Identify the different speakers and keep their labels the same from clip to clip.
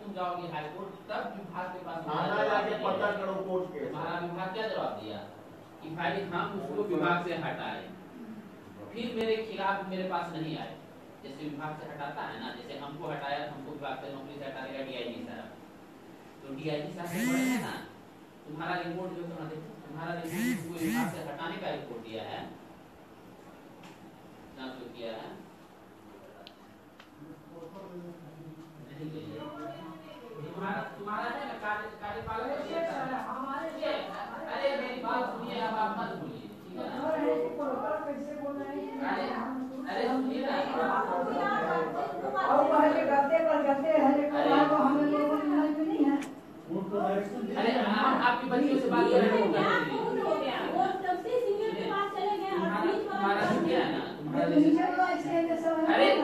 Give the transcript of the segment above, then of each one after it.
Speaker 1: तुम जाओगे high court, तब विभाग के पास
Speaker 2: पता करो कोर्ट के।
Speaker 1: हमारा विभाग क्या जवाब दिया कि भाई हम उसको विभाग से हटाए, फिर मेरे खिलाफ मेरे पास नहीं आए। जैसे विभाग से हटाता है ना, जैसे हमको हटाया, हमको विभाग से नौकरी से हटा देगा डीआईजी साहब, तो डीआईजी साहब से बोले ना तुम्हारा रिपोर्ट जो तुम्हारा रिपोर्ट विभाग से हटाने का रिपोर्ट दिया है, जो किया है तुम्हारा है ना कार्यपालक। अरे मेरी बात सुनिए, अब आप मत बोलिए, ठीक है ना? अरे सुनिए ना, अरे हम आपकी बच्चियों से बात कर रहे हैं, तुम्हारा क्या है ना, अरे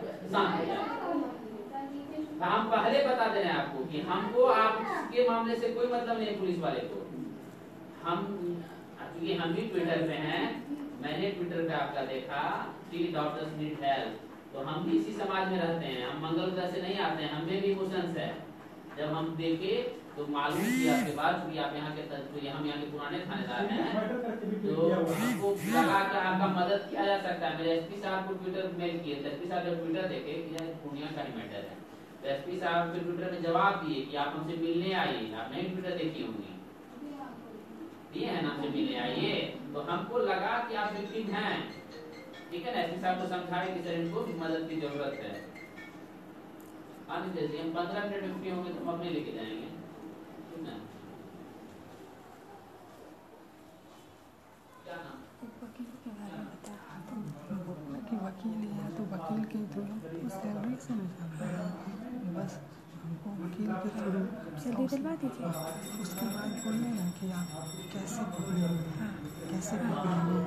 Speaker 1: हम पहले बता दे रहे हैं आपको कि हमको आपके मामले से कोई मतलब नहीं है पुलिस वाले को। हम क्योंकि हम भी ट्विटर पे हैं, मैंने ट्विटर पे आपका देखा कि डॉक्टर्स नीड हेल्प, तो हम भी इसी समाज में रहते हैं, हम मंगल से नहीं आते हैं, हमें भी इमोशंस है। जब हम देखे तो मालूम किया आपके बाद कि आप यहाँ के हम यहाँ के पुराने थानेदार हैं, तो हमको लगा कि आपका मदद किया जा सकता है। मेरे एसपी साहब को ट्विटर मेल किए, एसपी साहब जब ट्विटर देखे कि पूर्णिया का ही मैटर है, तो एसपी साहब के ट्विटर में जवाब दिए कि आप हमसे मिलने आइए। आप नहीं ट्विटर देखी होंगी, दिए हैं ना, हमसे मिलने आइए। तो हमको लगा कि आप विक्टिम हैं, ठीक है ना। एसपी साहब को समझाए कि सर इनको मदद की जरूरत है। हाँ जैसे हम 15 मिनट में फ्री होंगे तो हम अपने लेके जाएंगे, ठीक है। क्या नाम?
Speaker 3: वकील के बारे में बताया तो वकील है, तो वकील के थ्रू सैलरी से निकालना है, बस हमको वकील के थ्रू सैलरी दिलवा दीजिए। उसके बाद बोलने ना कि आप कैसे पकड़ेंगे, कैसे पकड़ेंगे।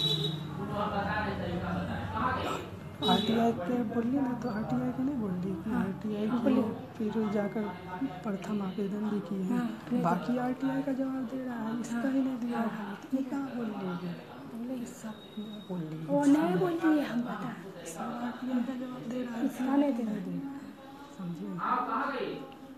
Speaker 3: आरटीआई के बोली ना, तो आरटीआई के नहीं बोल रही कि आरटीआई के फिर जाकर प्रथम आवेदन भी किए हैं, बाकी आरटीआई का जवाब दे रहा है, इसका ही नहीं दिया है, तो ये कहाँ बोल रही है, सब बोल रही है, वो नहीं बोल रही है, हम पता सब आरटीआई का जवाब दे रहा है, इसका नहीं दे रहा है, समझिए।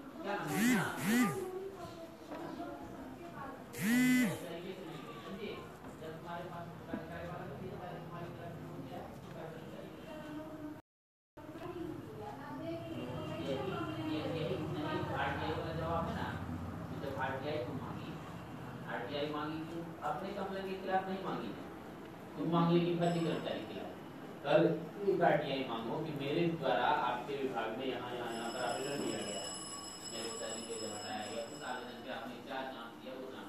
Speaker 1: आरटीआई मांगी क्यों? अपने कंप्लेंट के खिलाफ नहीं मांगी है, तुम मांग लेगी भर्ती कर्मचारी के खिलाफ। कल एक आरटीआई मांगो कि मेरे द्वारा आपके विभाग में यहाँ पर आवेदन दिया गया है, मेरे पिताजी को जब हटाया गया, उस आवेदन पे आपने क्या नाम दिया, वो नाम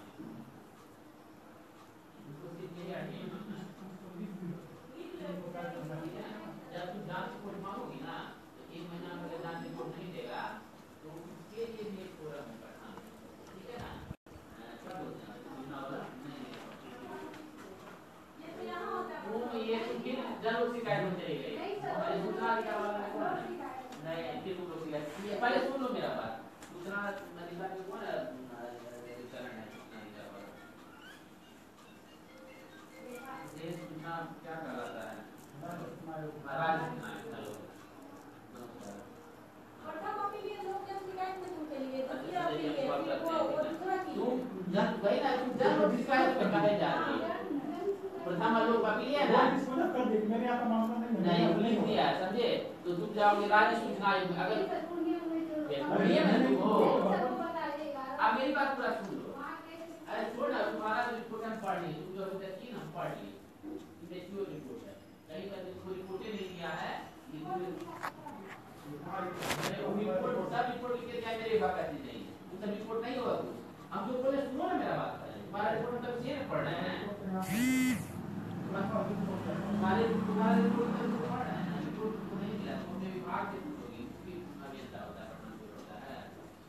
Speaker 1: आरटीआई मांगना है। जब तुम जांच रिपोर्ट मांगोगी ना, तो 1 महीना अगर जांच रिपोर्ट नहीं देगा तो उसके लिए भी एक फोरम है, ठीक है ना। ये फिर जरूर शिकायत में चली गई, नहीं फिर वो शिकायत। पहले सुन लो मेरा बात, दूसरा नदीला के कौन करण है, सूचना क्या कहलाता है, महाराज हेलो तुम भाई ना, तुम जरूर शिकायत में कहे जा रही है। प्रथम लोग वकील है ना,
Speaker 2: मेरे यहाँ का मामला
Speaker 1: नहीं किया, समझे, तो तुम जाओगे राज्य सूचना आयोग में। अगर आप मेरी बात पूरा सुन लो, अरे छोड़ ना, तुम्हारा जो रिपोर्ट हम पढ़ लिए, तुम जो अभी तक की ना हम पढ़ लिए, SDPO रिपोर्ट है, कहीं पर कोई रिपोर्ट नहीं दिया है, सब रिपोर्ट लिख के क्या मेरे विभाग का चीज नहीं है, वो सब रिपोर्ट नहीं होगा कुछ। हम जो बोले सुनो ना मेरा बात, तुम्हारा रिपोर्ट हम तब से पढ़ रहे हैं, तुम्हारे रिपोर्ट तब से पढ़ रहे हैं, रिपोर्ट को नहीं मिला तो अपने विभाग से पूछोगी, उसकी अभियंता होता है, प्रधान होता है,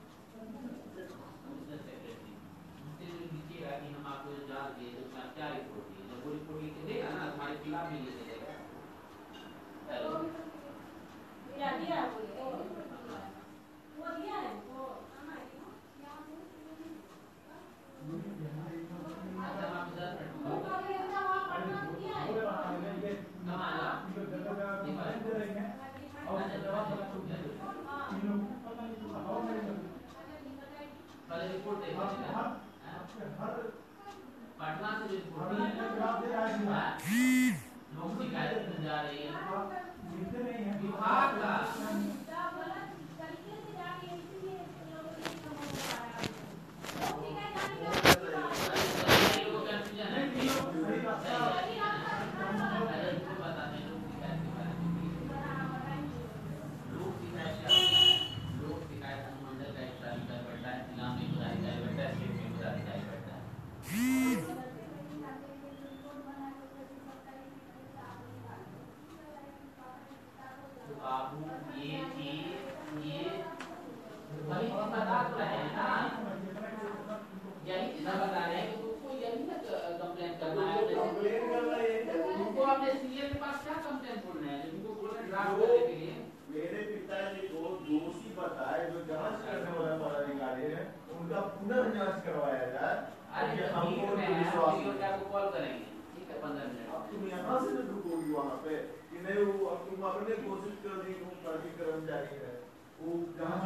Speaker 1: सेक्रेटरी उससे जो लिखिएगा कि हम आपको जांच दिए तो क्या रिपोर्ट दी, जब वो रिपोर्ट लिख के देगा ना तुम्हारे खिलाफ भी लिख देगा। हेलो क्या दिया वो दिया है वो अच्छा आप 10 मिनट रिपोर्ट देखो पटना से रिपोर्ट लोग शिकायत जा रही है विभाग का
Speaker 2: मेरे पिताजी को दोषी बताए जो जांच करने वाला पदाधिकारी है उनका पुनर्जांच करवाया जाए। हमको विश्वास
Speaker 1: कॉल करेंगे ठीक है 15 मिनट।
Speaker 2: अब तुम यहाँ से रुकोगी वहाँ पे कि नहीं वो अब तुम अपने कोशिश कर दी वो पार्टी कर्मचारी है वो जांच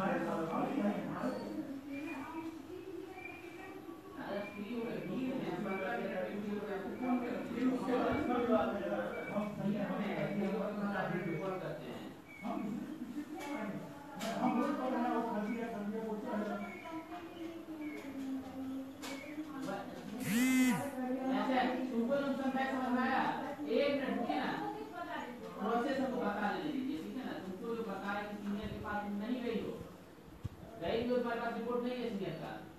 Speaker 1: रिपोर्ट नहीं है सीनियर का